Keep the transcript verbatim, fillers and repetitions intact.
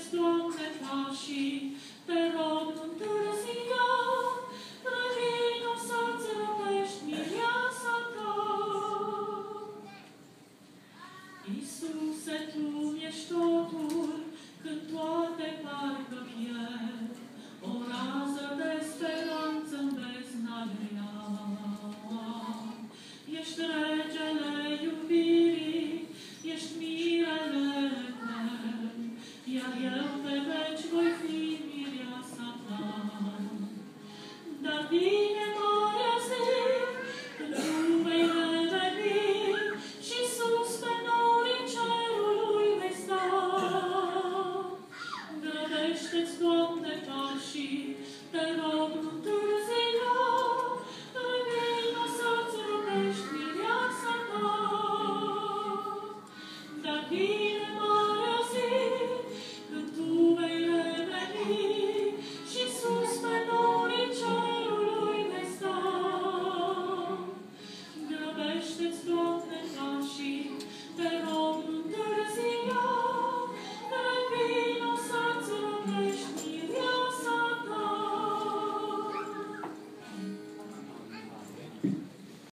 Doamne, pașii, te rog, nu întârzia, revino să-ți răpești mireasa ta. Iisuse, Tu ești totul, când toate parcă pierd, o rază de speranță-n bezna grea. Ești regele iubirii, ești mirele etern, iar eu pe veci voi fi mireasa Ta.